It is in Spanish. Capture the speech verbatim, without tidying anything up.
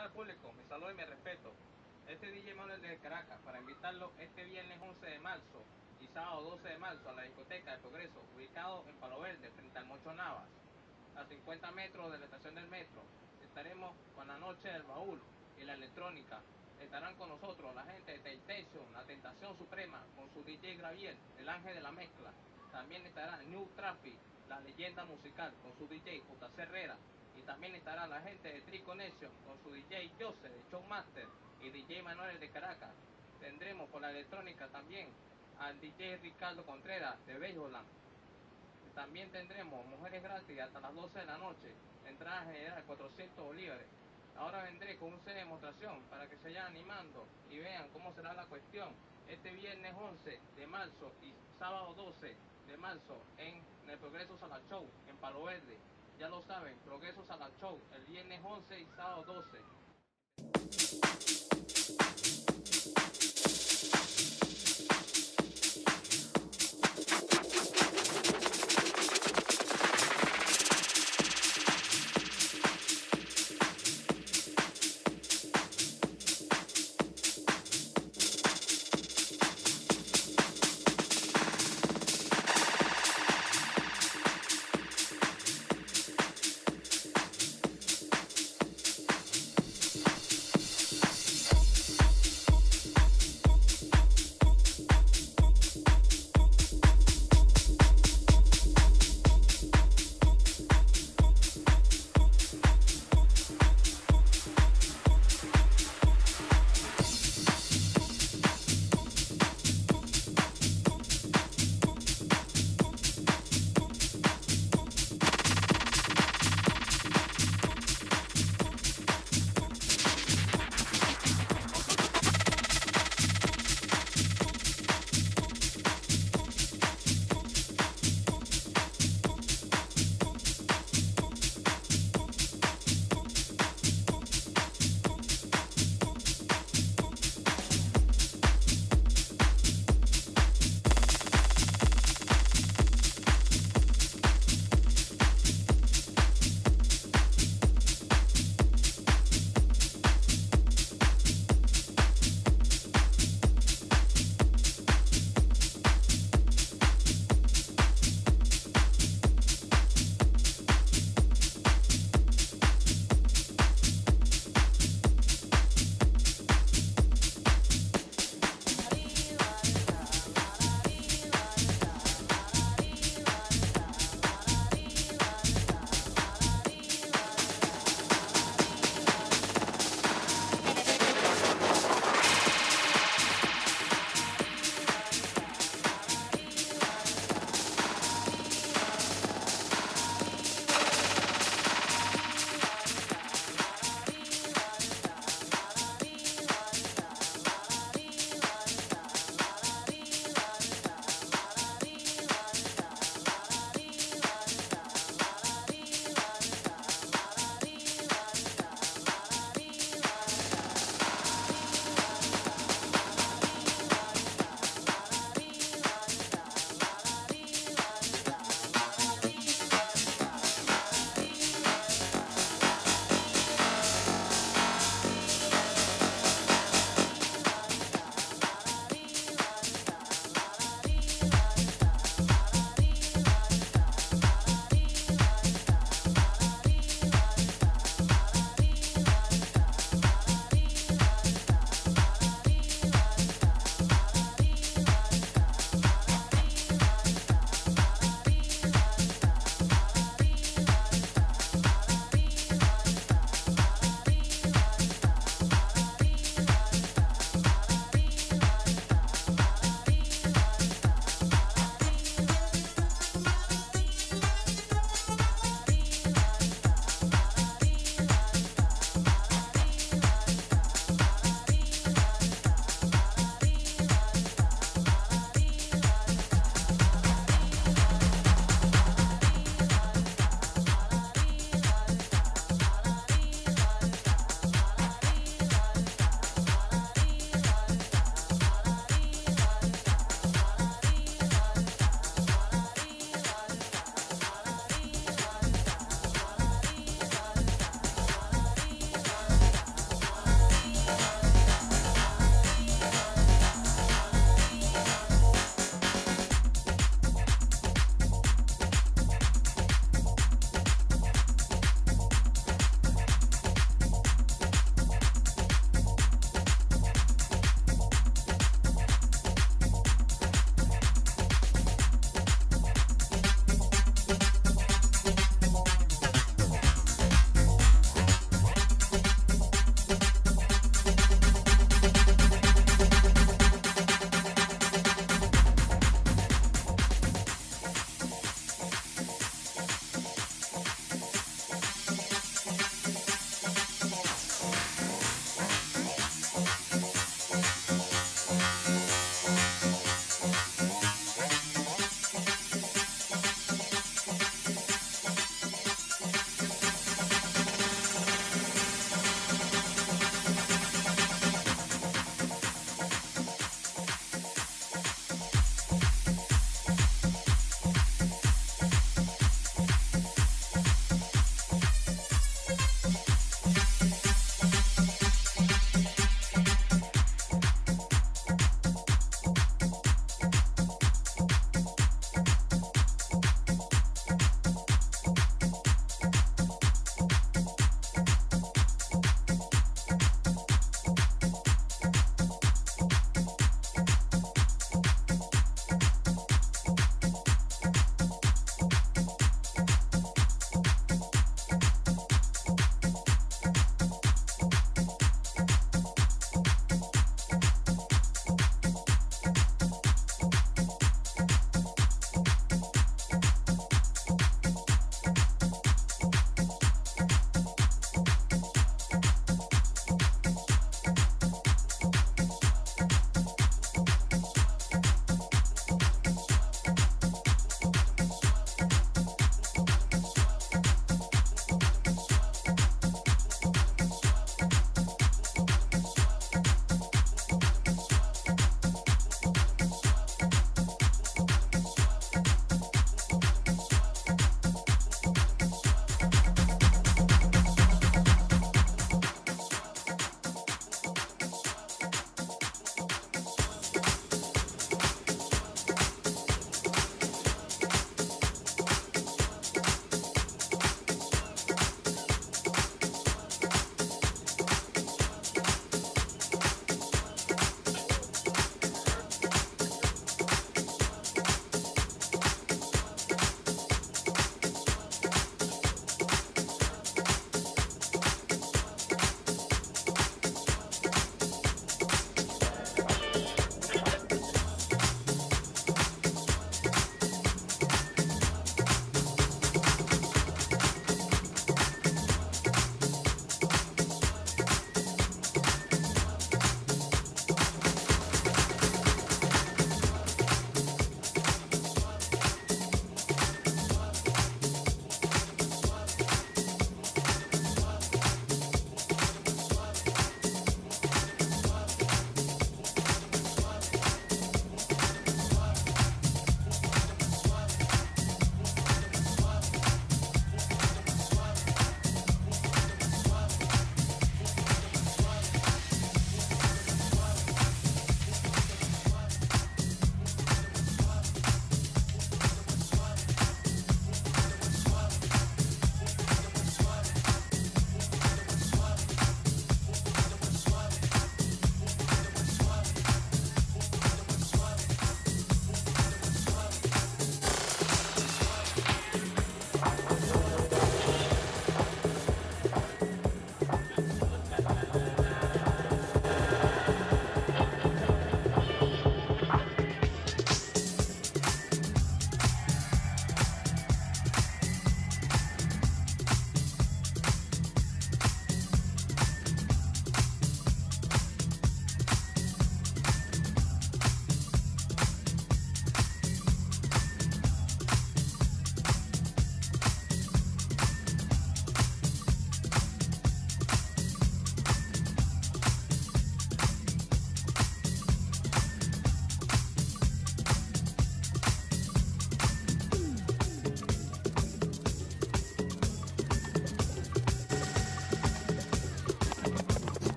tal público? Mi saludo y mi respeto. Este D J Manuel de Caracas para invitarlo este viernes once de marzo y sábado doce de marzo a la discoteca del Progreso, ubicado en Palo Verde, frente al Mocho Navas, a cincuenta metros de la estación del metro. Estaremos con la noche del baúl y la electrónica. Estarán con nosotros la gente de Temptation, la Tentación Suprema, con su D J Graviel, el ángel de la mezcla. También estará New Traffic, la leyenda musical, con su D J J C Herrera. Y también estará la gente de Tri Connection con su D J Jose de Showmaster y D J Manuel de Caracas. Tendremos por la electrónica también al D J Ricardo Contreras de Belloland. También tendremos mujeres gratis hasta las doce de la noche, entrada general cuatrocientos bolívares. Ahora vendré con un set de demostración para que se vayan animando y vean cómo será la cuestión este viernes once de marzo y sábado doce de marzo en el Progreso Sala Show en Palo Verde. Ya lo saben, Progreso Sala Show el viernes once y sábado doce.